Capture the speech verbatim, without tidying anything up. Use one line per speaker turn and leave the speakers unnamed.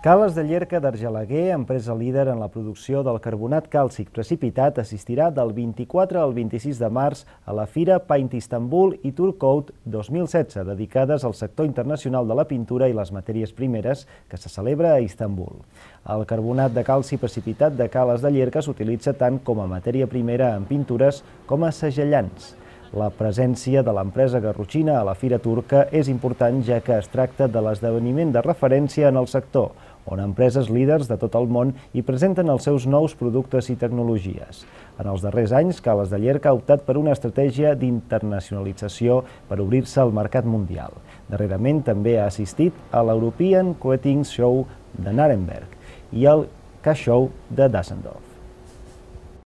Cales de Llierca d'Argelaguer, empresa líder en la producció del carbonat càlcic precipitat, assistirà del vint-i-quatre al vint-i-sis de març a la Fira Paint Istanbul i Turcoat dos mil setze, dedicades al sector internacional de la pintura i les matèries primeres, que se celebra a Istanbul. El carbonat de calci precipitat de Cales de Llierca s'utilitza tant com a matèria primera en pintures com a segellants. La presència de l'empresa garrotxina a la Fira Turca és important, ja que es tracta de l'esdeveniment de referència en el sector, on empreses líders de tot el món hi presenten els seus nous productes i tecnologies. En els darrers anys, Cales de Llierca ha optat per una estratègia d'internacionalització per obrir-se al mercat mundial. Darrerament també ha assistit a l'European Coatings Show de Nuremberg i al K-Show de Düsseldorf.